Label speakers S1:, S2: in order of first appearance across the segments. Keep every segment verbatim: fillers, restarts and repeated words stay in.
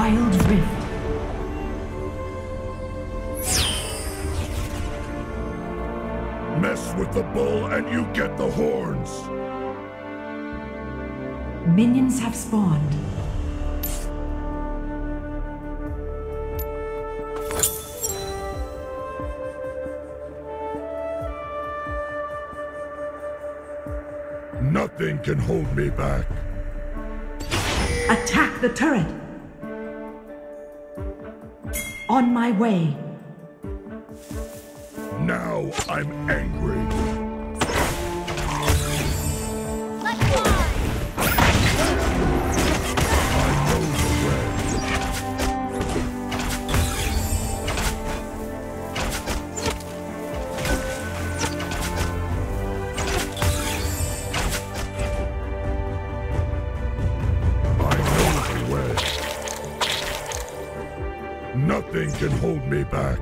S1: WildRift.
S2: Mess with the bull and you get the horns.
S1: Minions have spawned.
S2: Nothing can hold me back.
S1: Attack the turret! On my way.
S2: Now I'm angry.
S3: Let's fly!
S2: I know the way. I know the way. Nothing can hold me back.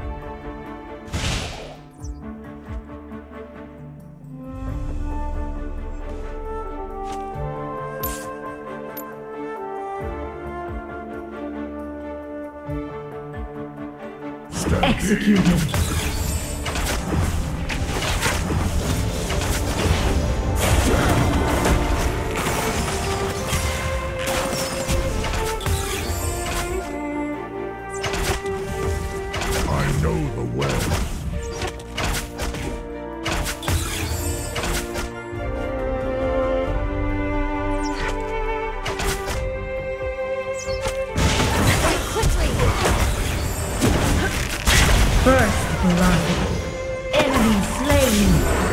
S1: Executed.
S2: I know the way.
S1: First blood. Enemy slain.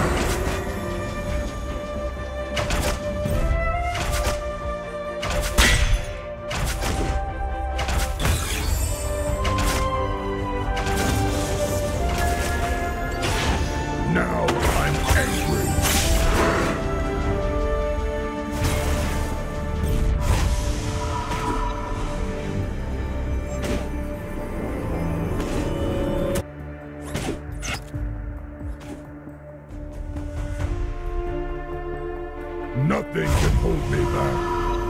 S2: Now I'm angry. Nothing can hold me back.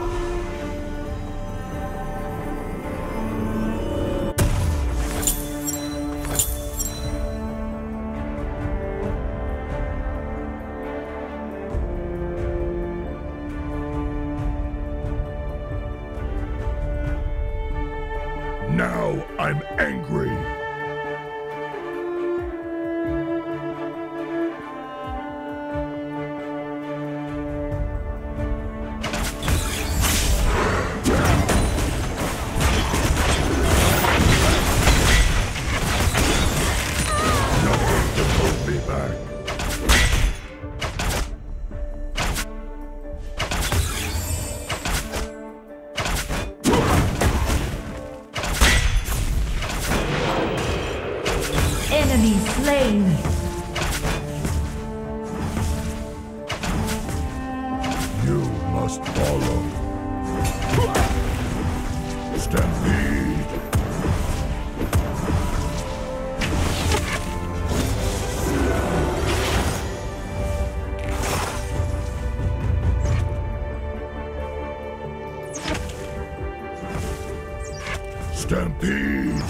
S2: Now I'm angry.
S1: Enemy slain.
S2: You must follow. Stampede. Stampede.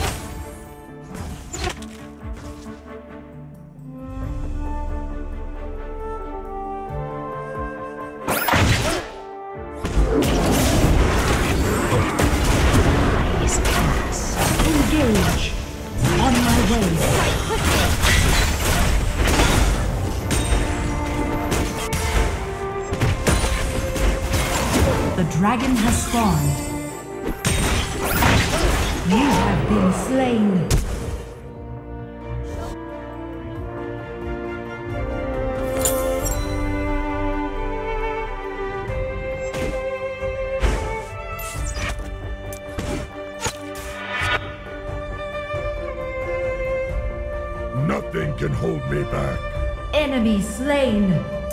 S1: Engage. On my way. The dragon has spawned. You have been slain.
S2: Nothing can hold me back.
S1: Enemy slain.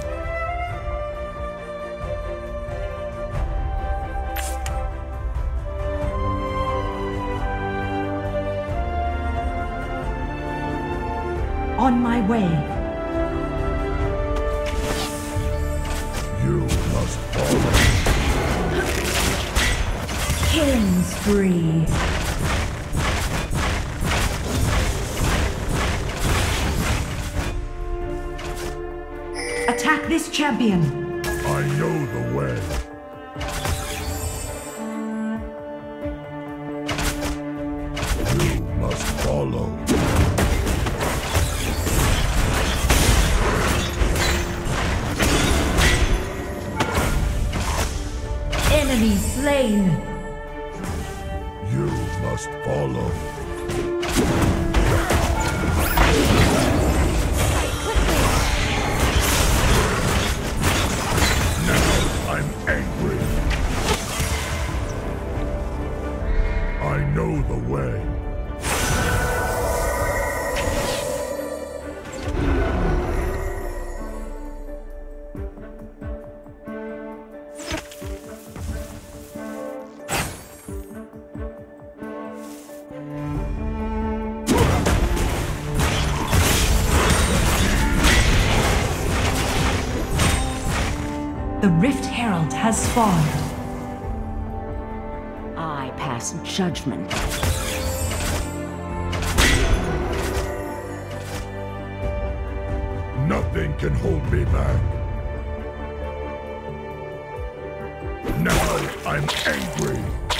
S1: On my way.
S2: You must follow.
S1: Killing spree. Attack this champion.
S2: I know the way. You must follow.
S1: Enemy slain.
S2: You must follow. Now I'm angry. I know the way.
S1: The Rift Herald has spawned.
S4: I pass judgment.
S2: Nothing can hold me back. Now I'm angry.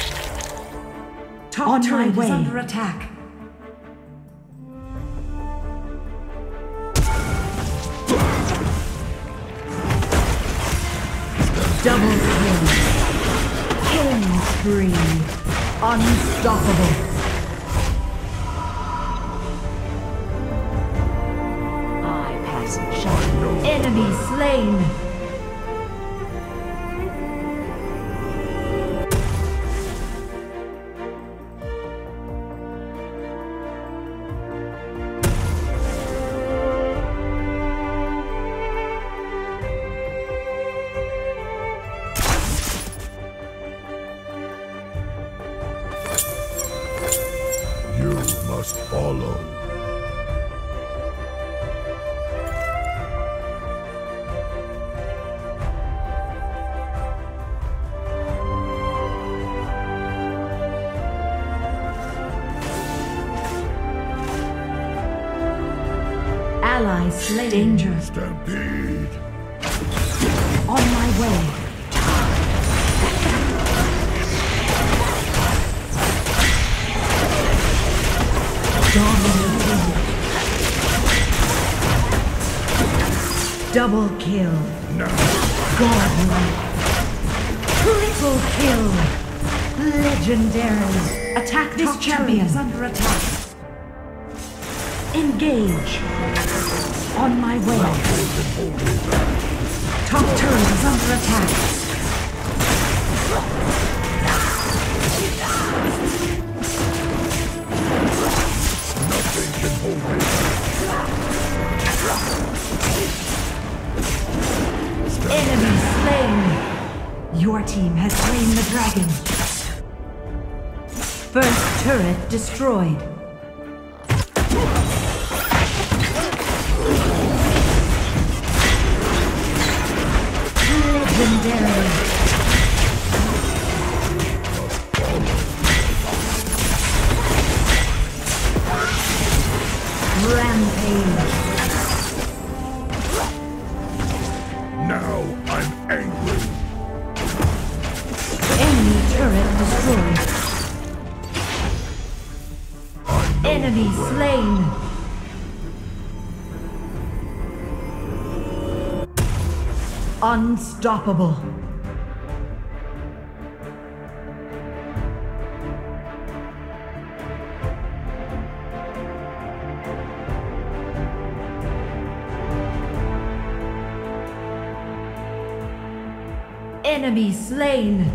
S1: Top
S5: On my
S1: turret
S5: way.
S1: is under attack. Double kill. Killing spree. Unstoppable.
S4: I pass judgment.
S1: Enemy slain.
S2: You must follow.
S1: Ally slain. Danger.
S2: Stampede.
S1: On my way. Dominating. Double kill.
S2: Now
S1: Godlike. Triple kill. Legendary. Attack this
S5: Top
S1: champion.
S5: turret is
S1: under attack. Engage. On my way. Top turret is under attack.
S2: nothing can hold me back.
S1: Enemy slain. Your team has slain the dragon. First turret destroyed. Legendary. Rampage.
S2: Now I'm angry.
S1: Enemy turret destroyed.
S2: I know
S1: Enemy
S2: the way.
S1: slain. Unstoppable. Enemy slain.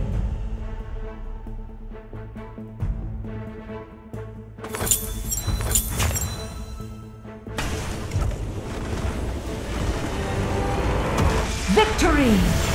S1: Victory!